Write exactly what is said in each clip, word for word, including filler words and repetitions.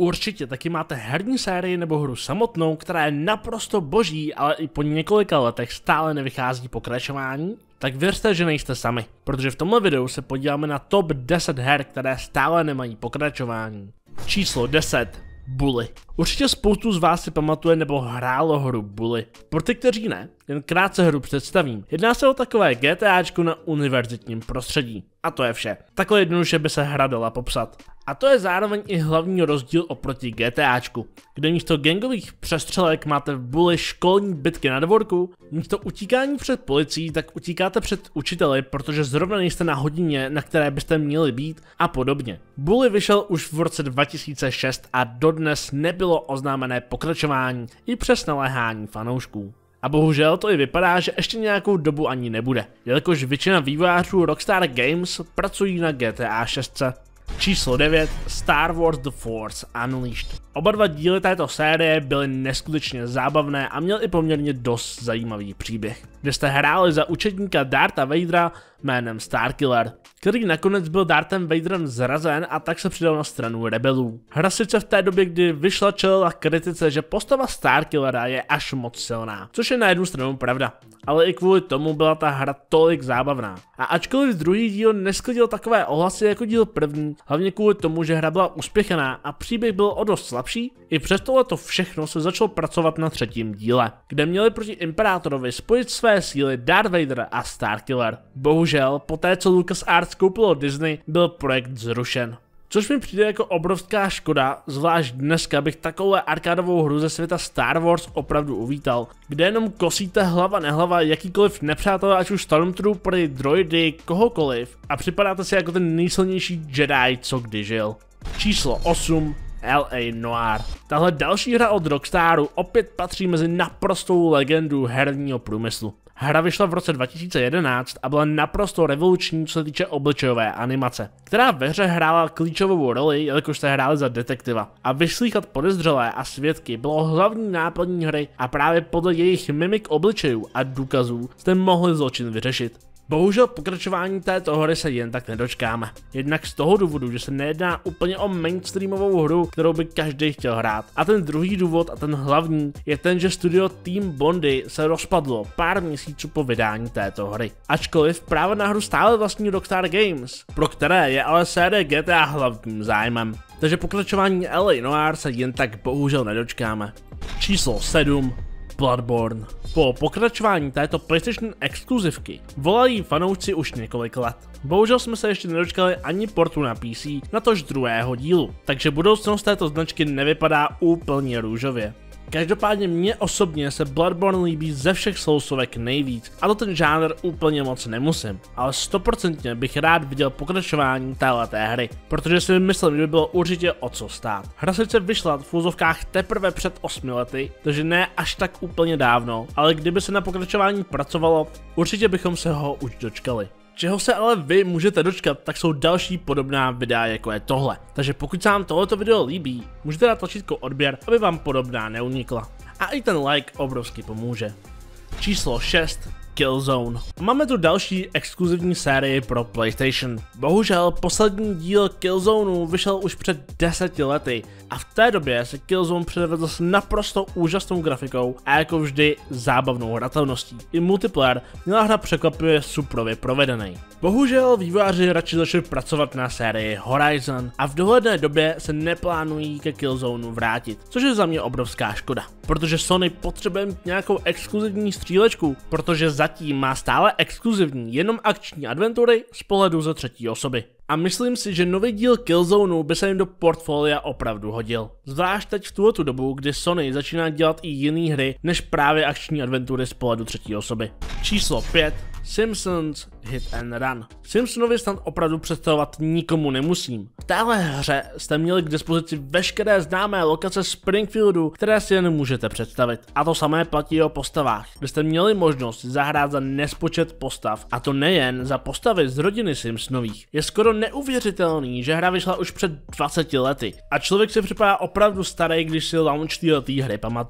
určitě taky máte herní sérii nebo hru samotnou, která je naprosto boží, ale i po několika letech stále nevychází pokračování, tak věřte, že nejste sami, protože v tomhle videu se podíváme na top deset her, které stále nemají pokračování. Číslo deset. Bully. Určitě spoustu z vás si pamatuje nebo hrálo hru Bully. Pro ty, kteří ne, jen krátce hru představím. Jedná se o takové GTAčko na univerzitním prostředí. A to je vše. Takhle jednoduše by se hra dala popsat. A to je zároveň i hlavní rozdíl oproti GTAčku, kde místo gangových přestřelek máte v Bully školní bitky na dvorku, místo utíkání před policií, tak utíkáte před učiteli, protože zrovna nejste na hodině, na které byste měli být a podobně. Bully vyšel už v roce dva tisíce šest a dodnes nebylo oznámené pokračování i přes naléhání fanoušků. A bohužel to i vypadá, že ještě nějakou dobu ani nebude, jelikož většina vývojářů Rockstar Games pracují na G T A šest. Číslo devět. Star Wars The Force Unleashed. Oba dva díly této série byly neskutečně zábavné a měl i poměrně dost zajímavý příběh, kde jste hráli za učedníka Dartha Vadera jménem Starkiller, který nakonec byl Darthem Vaderem zrazen a tak se přidal na stranu rebelů. Hra sice v té době, kdy vyšla, čelila kritice, že postava Starkillera je až moc silná, což je na jednu stranu pravda, ale i kvůli tomu byla ta hra tolik zábavná. A ačkoliv druhý díl nesklidil takové ohlasy jako díl první, hlavně kvůli tomu, že hra byla uspěchaná a příběh byl o dost slabší, i přes tohleto všechno se začalo pracovat na třetím díle, kde měli proti Imperátorovi spojit své síly Darth Vader a Starkiller. Bohužel, poté co LucasArts koupilo Disney, byl projekt zrušen. Což mi přijde jako obrovská škoda, zvlášť dneska bych takovou arkádovou hru ze světa Star Wars opravdu uvítal, kde jenom kosíte hlava nehlava jakýkoliv nepřátelé, ať už Stormtroopery, droidy, kohokoliv a připadáte si jako ten nejsilnější Jedi, co kdy žil. Číslo osm. L A Noire. Tahle další hra od Rockstaru opět patří mezi naprostou legendu herního průmyslu. Hra vyšla v roce dva tisíce jedenáct a byla naprosto revoluční, co se týče obličejové animace, která ve hře hrála klíčovou roli, jelikož se hráli za detektiva. A vyslýchat podezřelé a svědky bylo hlavní náplní hry a právě podle jejich mimik obličejů a důkazů jste mohli zločin vyřešit. Bohužel pokračování této hry se jen tak nedočkáme. Jednak z toho důvodu, že se nejedná úplně o mainstreamovou hru, kterou by každý chtěl hrát. A ten druhý důvod a ten hlavní je ten, že studio Team Bondi se rozpadlo pár měsíců po vydání této hry. Ačkoliv právo na hru stále vlastní Rockstar Games, pro které je ale série G T A hlavním zájmem. Takže pokračování L A Noire se jen tak bohužel nedočkáme. Číslo sedm. Bloodborne. Po pokračování této PlayStation exkluzivky volají fanoušci už několik let. Bohužel jsme se ještě nedočkali ani portu na P C, natož druhého dílu, takže budoucnost této značky nevypadá úplně růžově. Každopádně mně osobně se Bloodborne líbí ze všech soulsovek nejvíc, a to ten žánr úplně moc nemusím, ale stoprocentně bych rád viděl pokračování téhleté hry, protože si myslím, že by bylo určitě o co stát. Hra sice vyšla v úzovkách teprve před osmi lety, takže ne až tak úplně dávno, ale kdyby se na pokračování pracovalo, určitě bychom se ho už dočkali. Čeho se ale vy můžete dočkat, tak jsou další podobná videa jako je tohle. Takže pokud se vám tohoto video líbí, můžete dát tlačítko odběr, aby vám podobná neunikla. A i ten like obrovsky pomůže. Číslo šest. Killzone. Máme tu další exkluzivní sérii pro PlayStation. Bohužel poslední díl Killzoneu vyšel už před deseti lety a v té době se Killzone předvedl s naprosto úžasnou grafikou a jako vždy zábavnou hratelností. I multiplayer měla hra překvapivě suprově provedený. Bohužel vývojáři radši začali pracovat na sérii Horizon a v dohledné době se neplánují ke Killzoneu vrátit, což je za mě obrovská škoda, protože Sony potřebuje mít nějakou exkluzivní střílečku, protože zatím má stále exkluzivní jenom akční adventury z pohledu ze třetí osoby. A myslím si, že nový díl Killzoneu by se jim do portfolia opravdu hodil. Zvlášť teď v tuhletu dobu, kdy Sony začíná dělat i jiné hry, než právě akční adventury z pohledu třetí osoby. Číslo pět. Simpsons Hit and Run. Simpsonovi snad opravdu představovat nikomu nemusím. V téhle hře jste měli k dispozici veškeré známé lokace Springfieldu, které si jen můžete představit. A to samé platí o postavách, kde jste měli možnost zahrát za nespočet postav, a to nejen za postavy z rodiny Simpsonových. Je skoro neuvěřitelný, že hra vyšla už před dvaceti lety a člověk si připadá opravdu starý, když si launch této hry pamatuje.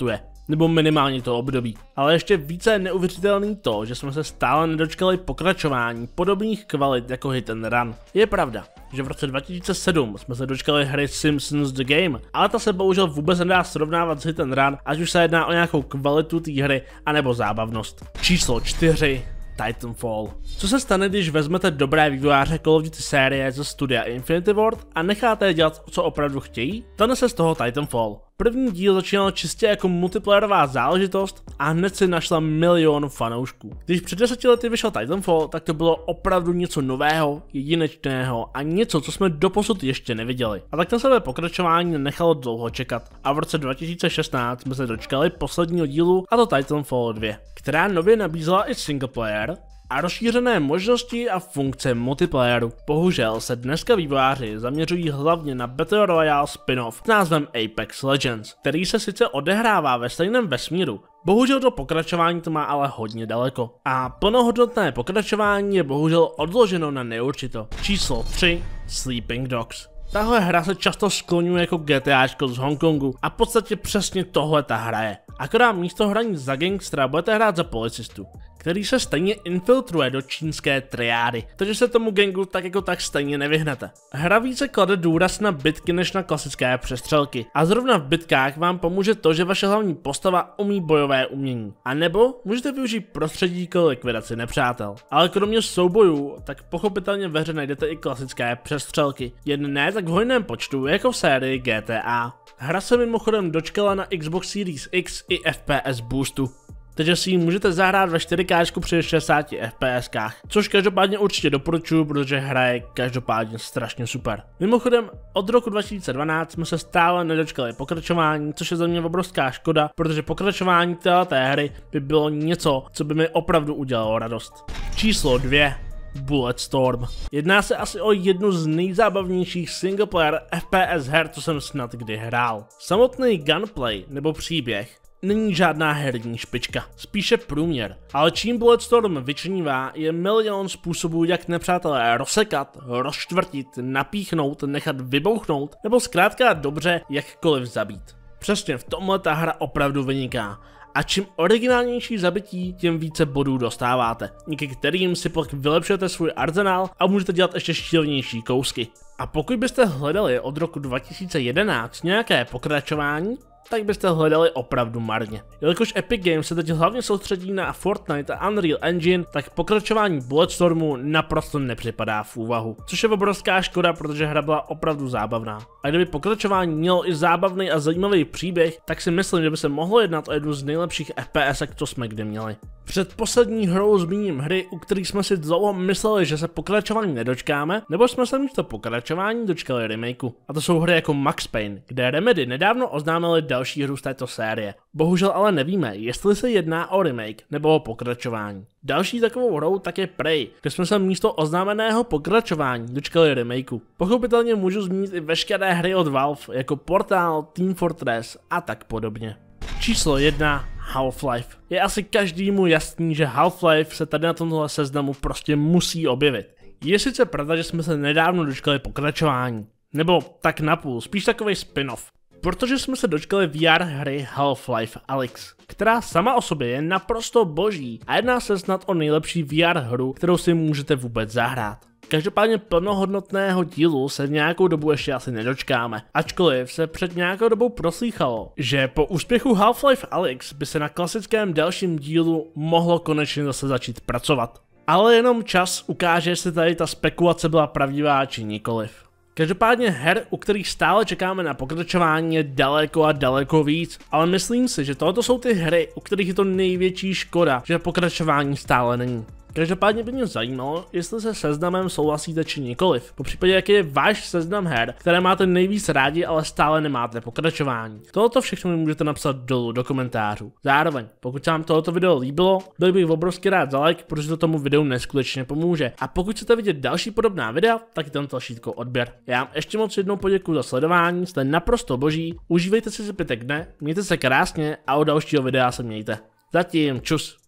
nebo minimálně to období. Ale ještě více je neuvěřitelný to, že jsme se stále nedočkali pokračování podobných kvalit jako Hit and Run. Je pravda, že v roce dva tisíce sedm jsme se dočkali hry Simpsons The Game, ale ta se bohužel vůbec nedá srovnávat s Hit and Run, ať už se jedná o nějakou kvalitu té hry, anebo zábavnost. Číslo čtyři. Titanfall. Co se stane, když vezmete dobré vývojáře Call of Duty série ze studia Infinity Ward a necháte je dělat, co opravdu chtějí? Stane se z toho Titanfall. První díl začínal čistě jako multiplayerová záležitost a hned si našla milion fanoušků. Když před deseti lety vyšel Titanfall, tak to bylo opravdu něco nového, jedinečného a něco, co jsme doposud ještě neviděli. A tak na sebe pokračování nechalo dlouho čekat a v roce dva tisíce šestnáct jsme se dočkali posledního dílu, a to Titanfall dva, která nově nabízela i single player a rozšířené možnosti a funkce multiplayeru. Bohužel se dneska vývojáři zaměřují hlavně na Battle Royale spin-off s názvem Apex Legends, který se sice odehrává ve stejném vesmíru. Bohužel to pokračování to má ale hodně daleko. A plnohodnotné pokračování je bohužel odloženo na neurčito. Číslo tři. Sleeping Dogs. Tahle hra se často skloňuje jako GTAčko z Hongkongu a v podstatě přesně tohle ta hra je. Akorát místo hraní za gangstra budete hrát za policistu, který se stejně infiltruje do čínské triády, takže se tomu gangu tak jako tak stejně nevyhnete. Hra více klade důraz na bitky než na klasické přestřelky a zrovna v bitkách vám pomůže to, že vaše hlavní postava umí bojové umění. A nebo můžete využít prostředí k likvidaci nepřátel. Ale kromě soubojů, tak pochopitelně ve hře najdete i klasické přestřelky, jen ne tak v hojném počtu jako v sérii G T A. Hra se mimochodem dočkala na Xbox Series X i F P S boostu. Takže si ji můžete zahrát ve čtyři ká při šedesáti F P S kách, což každopádně určitě doporučuji, protože hra je každopádně strašně super. Mimochodem, od roku dva tisíce dvanáct jsme se stále nedočkali pokračování, což je za mě obrovská škoda, protože pokračování této hry by bylo něco, co by mi opravdu udělalo radost. Číslo dvě. Bulletstorm. Jedná se asi o jednu z nejzábavnějších singleplayer F P S her, co jsem snad kdy hrál. Samotný gunplay nebo příběh není žádná herní špička, spíše průměr. Ale čím Bulletstorm vyčnívá, je milion způsobů, jak nepřátelé rozsekat, rozčtvrtit, napíchnout, nechat vybouchnout, nebo zkrátka dobře jakkoliv zabít. Přesně v tomhle ta hra opravdu vyniká. A čím originálnější zabití, tím více bodů dostáváte, díky kterým si pak vylepšujete svůj arzenál a můžete dělat ještě šílenější kousky. A pokud byste hledali od roku dva tisíce jedenáct nějaké pokračování, tak byste hledali opravdu marně. Jelikož Epic Games se teď hlavně soustředí na Fortnite a Unreal Engine, tak pokračování Bulletstormu naprosto nepřipadá v úvahu. Což je obrovská škoda, protože hra byla opravdu zábavná. A kdyby pokračování mělo i zábavný a zajímavý příběh, tak si myslím, že by se mohlo jednat o jednu z nejlepších F P S, co jsme kdy měli. Před poslední hrou zmíním hry, u kterých jsme si dlouho mysleli, že se pokračování nedočkáme, nebo jsme se místo pokračování dočkali remakeu. A to jsou hry jako Max Payne, kde Remedy nedávno oznámili další hru z této série. Bohužel ale nevíme, jestli se jedná o remake nebo o pokračování. Další takovou hrou tak je Prey, kde jsme se místo oznámeného pokračování dočkali remakeu. Pochopitelně můžu zmínit i veškeré hry od Valve, jako Portal, Team Fortress a tak podobně. Číslo jedna. Half-Life. Je asi každému jasný, že Half-Life se tady na tomhle seznamu prostě musí objevit. Je sice pravda, že jsme se nedávno dočkali pokračování. Nebo tak napůl, spíš takovej spin-off. Protože jsme se dočkali V R hry Half-Life Alyx, která sama o sobě je naprosto boží a jedná se snad o nejlepší V R hru, kterou si můžete vůbec zahrát. Každopádně plnohodnotného dílu se nějakou dobu ještě asi nedočkáme, ačkoliv se před nějakou dobou proslýchalo, že po úspěchu Half-Life Alyx by se na klasickém dalším dílu mohlo konečně zase začít pracovat. Ale jenom čas ukáže, jestli tady ta spekulace byla pravdivá či nikoliv. Každopádně her, u kterých stále čekáme na pokračování, je daleko a daleko víc, ale myslím si, že tohle jsou ty hry, u kterých je to největší škoda, že pokračování stále není. Každopádně by mě zajímalo, jestli se seznamem souhlasíte či nikoliv, popřípadě jaký je váš seznam her, které máte nejvíc rádi, ale stále nemáte pokračování. Tohoto všechno mi můžete napsat dolů do komentářů. Zároveň, pokud se vám tohoto video líbilo, byl bych obrovsky rád za like, protože to tomu videu neskutečně pomůže. A pokud chcete vidět další podobná videa, tak tam tlačítko odběr. Já vám ještě moc jednou poděkuji za sledování, jste naprosto boží, užívejte si zbytek dne, mějte se krásně a od dalšího videa se mějte. Zatím čus.